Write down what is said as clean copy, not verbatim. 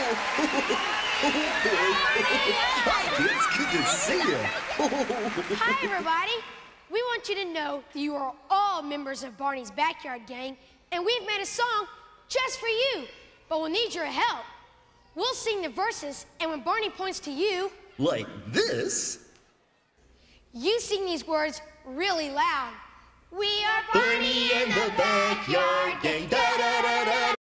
Hi, kids. Good to see you. Hi, everybody. We want you to know that you are all members of Barney's Backyard Gang, and we've made a song just for you. But we'll need your help. We'll sing the verses, and when Barney points to you... Like this? You sing these words really loud. We are Barney and the Backyard Gang. Da da da da